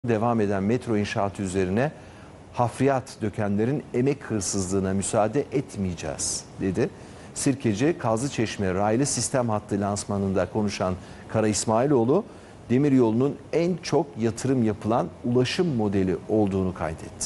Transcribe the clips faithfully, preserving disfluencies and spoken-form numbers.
Devam eden metro inşaatı üzerine hafriyat dökenlerin emek hırsızlığına müsaade etmeyeceğiz dedi. Sirkeci Kazlıçeşme raylı sistem hattı lansmanında konuşan Kara İsmailoğlu, demiryolunun en çok yatırım yapılan ulaşım modeli olduğunu kaydetti.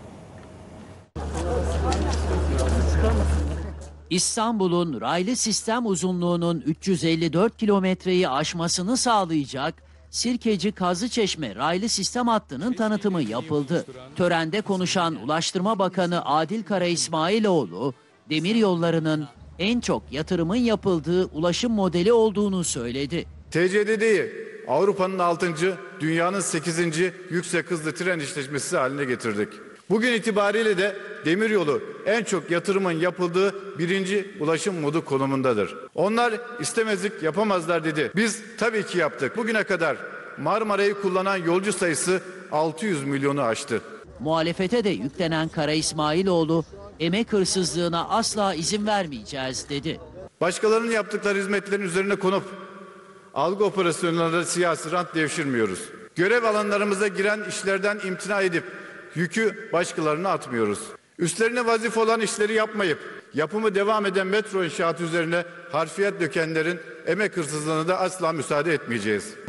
İstanbul'un raylı sistem uzunluğunun üç yüz elli dört kilometreyi aşmasını sağlayacak Sirkeci Kazlıçeşme raylı sistem hattının tanıtımı yapıldı. Törende konuşan Ulaştırma Bakanı Adil Kara İsmailoğlu, demiryollarının en çok yatırımın yapıldığı ulaşım modeli olduğunu söyledi. T C D D'yi Avrupa'nın altıncı, dünyanın sekizinci yüksek hızlı tren işletmesi haline getirdik. Bugün itibariyle de demiryolu en çok yatırımın yapıldığı birinci ulaşım modu konumundadır. Onlar istemezlik yapamazlar dedi. Biz tabii ki yaptık. Bugüne kadar Marmara'yı kullanan yolcu sayısı altı yüz milyonu aştı. Muhalefete de yüklenen Kara İsmailoğlu, emek hırsızlığına asla izin vermeyeceğiz dedi. Başkalarının yaptıkları hizmetlerin üzerine konup algı operasyonlarında siyasi rant devşirmiyoruz. Görev alanlarımıza giren işlerden imtina edip yükü başkalarına atmıyoruz. Üstlerine vazife olan işleri yapmayıp yapımı devam eden metro inşaatı üzerine harfiyat dökenlerin emek hırsızlığına da asla müsaade etmeyeceğiz.